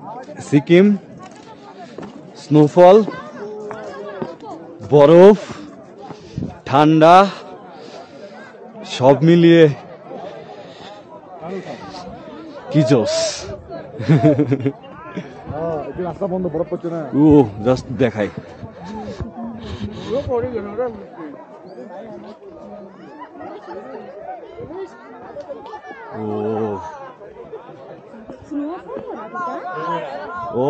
Sikkim, snowfall, বরফ, ঠান্ডা সব মিলিয়ে কি জোস। রাস্তা বন্ধ, বরফ পড়ছে না। ও জাস্ট দেখাই। ও ও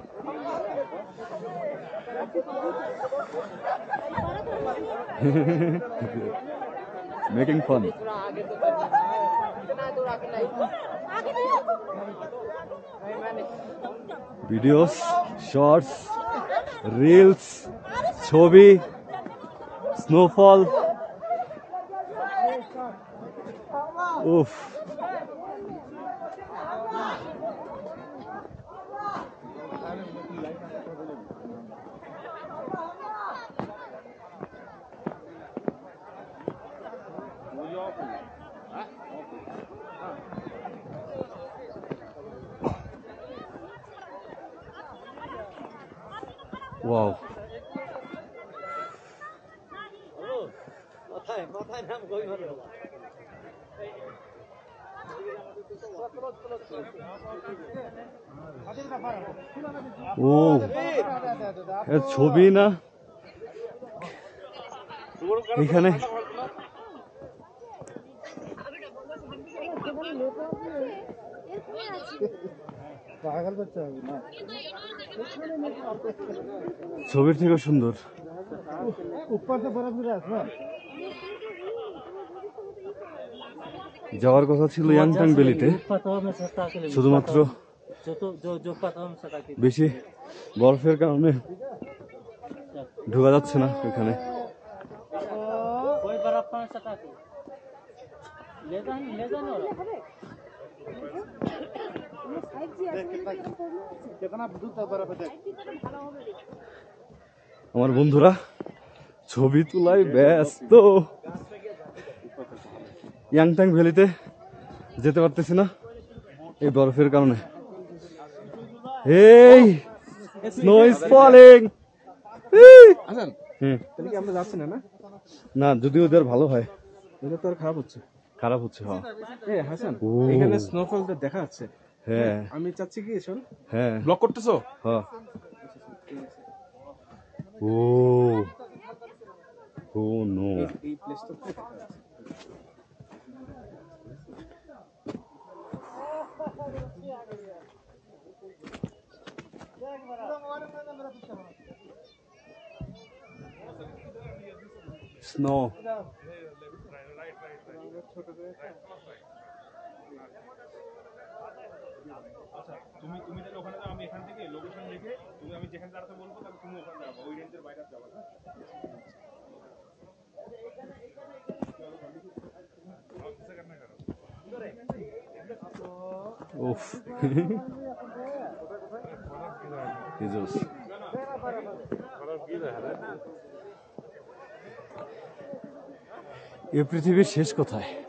making fun. Videos, shorts, reels, ছবি, স্নোফল। উফ, ওয়াও। ও ছবি না এখানে। ছবির থেকে সুন্দর। যাওয়ার কথা ছিল ইয়াংটাং ভ্যালিতে, শুধুমাত্র বেশি বরফের কারণে ঢোকা যাচ্ছে না এখানে। আমার বন্ধুরা ছবি তোলায় ব্যস্ত। ইয়াংটাং ভ্যালিতে যেতে পারতেছি না এই বরফের কারণে। এই স্নো ইজ ফলিং। আমরা যাচ্ছি না না, যদি ওদের ভালো হয়। এটা তো আর খারাপ হচ্ছে। খারাপ হচ্ছে। হ্যাঁ হাসান, এখানে স্নোফল দেখা যাচ্ছে। হ্যাঁ আমি চাচ্ছি কি শোন। হ্যাঁ ব্লক করতেছো? হ্যাঁ। ও ও নো। এই প্লেসটা স্নো। তুমি তাহলে ওখানে যাও, আমি এখান থেকে লোকেশন দেখে তুমি আমি যেখানে দাঁড়াতে বলবো তাহলে তুমি ওখানে যাবো, ওই রেঞ্জের বাইরে যাবো না। উফ এ পৃথিবীর শেষ কোথায়?